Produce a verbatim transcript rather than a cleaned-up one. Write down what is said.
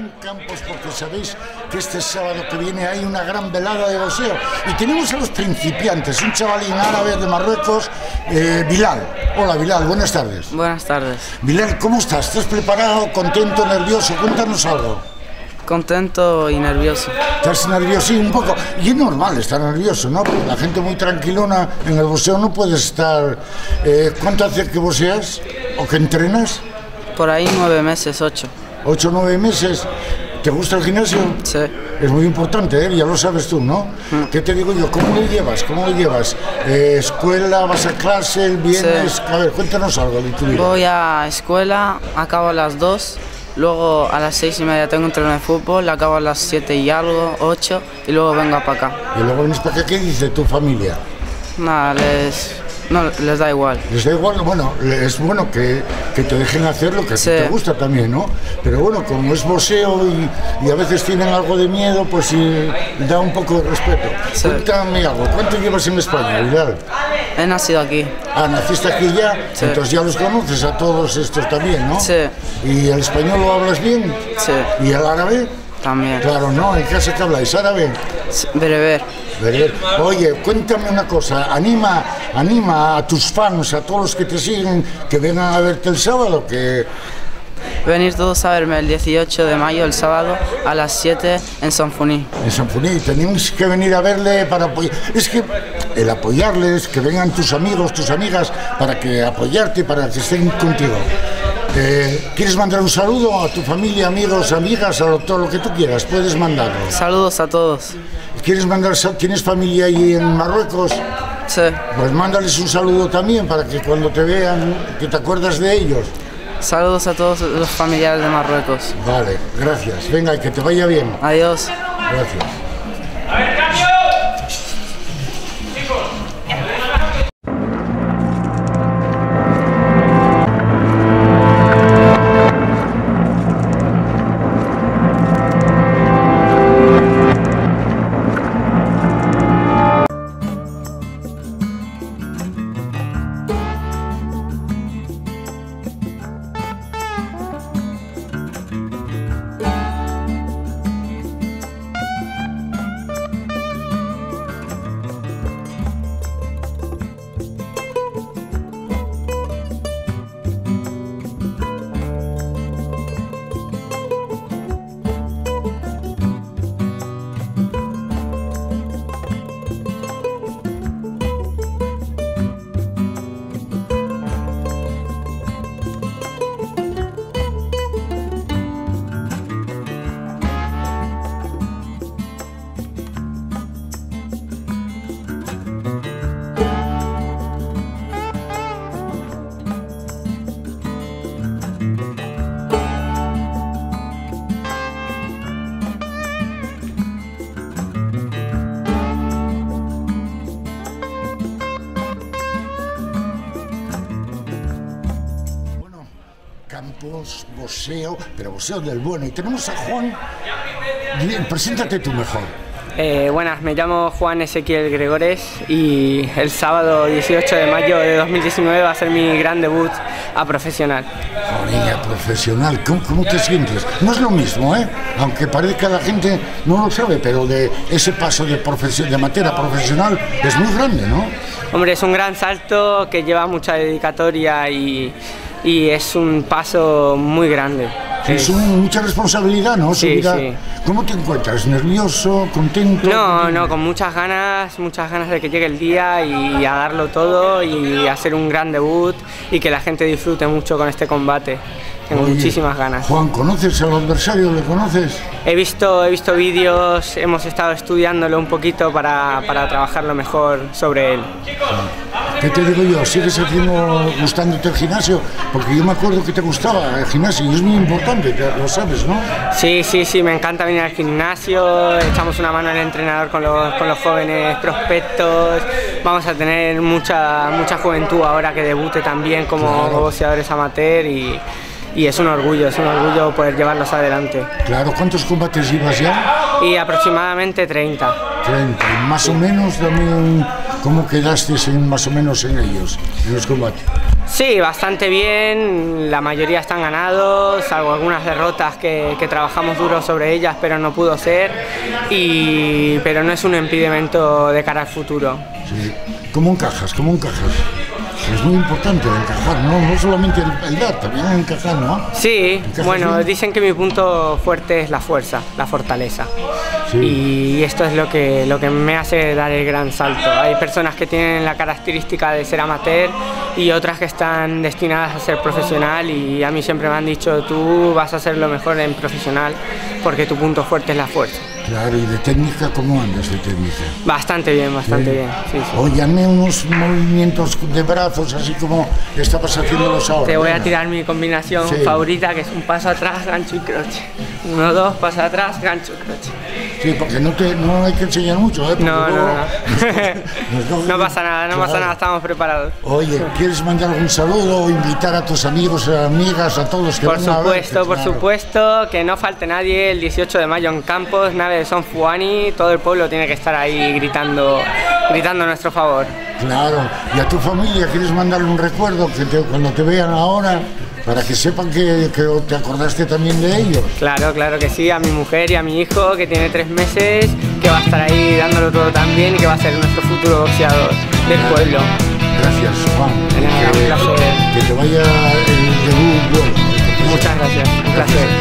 en Campos porque sabéis que este sábado que viene hay una gran velada de boxeo y tenemos a los principiantes, un chavalín árabe de Marruecos, eh, Bilal. Hola Bilal, buenas tardes. Buenas tardes. Bilal, ¿cómo estás? ¿Estás preparado, contento, nervioso? Cuéntanos algo. Contento y nervioso. ¿Estás nervioso? Sí, un poco. Y es normal estar nervioso, ¿no? Porque la gente muy tranquilona en el boxeo no puede estar... Eh, ¿Cuánto hace que boxeas o que entrenas? Por ahí nueve meses, ocho. ¿Ocho o nueve meses? ¿Te gusta el gimnasio? Sí. Es muy importante, ¿eh? Ya lo sabes tú, ¿no? Mm. ¿Qué te digo yo? ¿Cómo lo llevas? ¿Cómo lo llevas? Eh, ¿Escuela? ¿Vas a clase? ¿Vienes? Sí. A ver, cuéntanos algo de tu vida. Voy a escuela, acabo a las dos. Luego a las seis y media tengo un entreno de fútbol, acabo a las siete y algo, ocho, y luego vengo para acá. ¿Y luego vienes para acá? ¿Qué dice tu familia? Nada, les, no, les da igual. Les da igual, bueno, es bueno que, que te dejen hacer lo que sí. te gusta también, ¿no? Pero bueno, como es boxeo y, y a veces tienen algo de miedo, pues sí, da un poco de respeto. Sí. Cuéntame algo, ¿cuánto llevas en España, Bilal? He nacido aquí. Ah, ¿naciste aquí ya? Sí. Entonces ya los conoces a todos estos también, ¿no? Sí. ¿Y el español lo hablas bien? Sí. ¿Y el árabe? También. Claro, ¿no? ¿En casa qué habláis? ¿Árabe? Sí, bereber. Bereber. Oye, cuéntame una cosa, anima, anima a tus fans, a todos los que te siguen, que vengan a verte el sábado, que... Venir todos a verme el dieciocho de mayo, el sábado, a las siete en Sant Funí. En Sant Funí, tenemos que venir a verle para apoyar. Es que el apoyarles, que vengan tus amigos, tus amigas, para que apoyarte, para que estén contigo. Eh, ¿Quieres mandar un saludo a tu familia, amigos, amigas, a todo lo que tú quieras? Puedes mandarlo. Saludos a todos. ¿Quieres mandar, ¿Tienes familia ahí en Marruecos? Sí. Pues mándales un saludo también para que cuando te vean, que te acuerdas de ellos. Saludos a todos los familiares de Marruecos. Vale, gracias. Venga, y que te vaya bien. Adiós. Gracias. A ver, cambio. Campos, boxeo, pero boxeo del bueno. Y tenemos a Juan. Bien, preséntate tú mejor. Eh, buenas, me llamo Juan Ezequiel Gregores y el sábado dieciocho de mayo de dos mil diecinueve va a ser mi gran debut a profesional. Joder, profesional, ¿Cómo, ¿cómo te sientes? No es lo mismo, ¿eh? Aunque parezca que la gente no lo sabe, pero de ese paso de, de amateur a profesional es muy grande, ¿no? Hombre, es un gran salto que lleva mucha dedicatoria y... y es un paso muy grande. Es un, mucha responsabilidad, ¿no? Sí, sí. ¿Cómo te encuentras? ¿Nervioso? ¿Contento? No, no, con muchas ganas, muchas ganas de que llegue el día y a darlo todo y hacer un gran debut y que la gente disfrute mucho con este combate. Tengo Oye, muchísimas ganas. Juan, ¿conoces al adversario? ¿Le conoces? He visto, he visto vídeos, hemos estado estudiándolo un poquito para, para trabajarlo mejor sobre él. ¿Qué te digo yo? ¿Sigues haciendo, gustándote el gimnasio? Porque yo me acuerdo que te gustaba el gimnasio y es muy importante, lo sabes, ¿no? Sí, sí, sí, me encanta venir al gimnasio, echamos una mano al entrenador con los, con los jóvenes prospectos, vamos a tener mucha, mucha juventud ahora que debute también como claro. boxeadores amateur y, y es un orgullo, es un orgullo poder llevarlos adelante. Claro, ¿cuántos combates llevas ya? Y aproximadamente treinta. treinta, más o menos, dame un... ¿Cómo quedaste en, más o menos en ellos, en los combates? Sí, bastante bien, la mayoría están ganados, salvo algunas derrotas que, que trabajamos duro sobre ellas, pero no pudo ser, y, pero no es un impedimento de cara al futuro. Sí. ¿Cómo encajas? ¿Cómo encajas? Es muy importante encajar, ¿no? No solamente el, el dar, también encajar, ¿no? Sí, ¿Encajas bueno, bien? dicen que mi punto fuerte es la fuerza, la fortaleza. Sí. Y esto es lo que, lo que me hace dar el gran salto. Hay personas que tienen la característica de ser amateur y otras que están destinadas a ser profesional, y a mí siempre me han dicho, tú vas a ser lo mejor en profesional porque tu punto fuerte es la fuerza. Claro, ¿y de técnica cómo andas de técnica? Bastante bien, bastante Sí. bien. Sí, sí. Oye, hazme unos movimientos de brazos, así como estabas haciéndolos ahora. Te voy a venga. tirar mi combinación Sí. favorita, que es un paso atrás, gancho y croche. Uno, dos, paso atrás, gancho, croche. Sí, porque no, te, no hay que enseñar mucho, ¿eh? Porque No, no, luego no. nos cogen- No pasa nada, no pasa Claro. nada, estamos preparados. Oye, ¿quieres mandar algún saludo o invitar a tus amigos, amigas, a todos los que Por van a verte? supuesto, por Claro. supuesto, que no falte nadie el dieciocho de mayo en Campos, nave de Son Fuani, todo el pueblo tiene que estar ahí gritando, gritando a nuestro favor. Claro, y a tu familia, ¿quieres mandarle un recuerdo que te- cuando te vean ahora, para que sepan que, que te acordaste también de ellos? Claro, claro que sí, a mi mujer y a mi hijo, que tiene tres meses, que va a estar ahí dándolo todo también y que va a ser nuestro futuro boxeador del pueblo. Gracias, Juan. De nada, un placer. Que te vaya el debut bueno. Muchas gracias, un placer.